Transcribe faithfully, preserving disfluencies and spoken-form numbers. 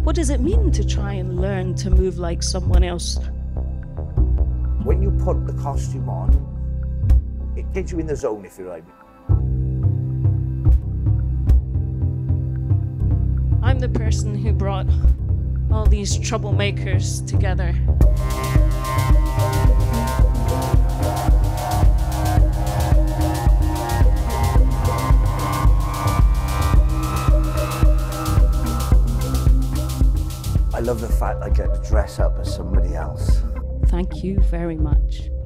What does it mean to try and learn to move like someone else? When you put the costume on, it gets you in the zone, if you like. I'm the person who brought all these troublemakers together. I love the fact I get to dress up as somebody else. Thank you very much.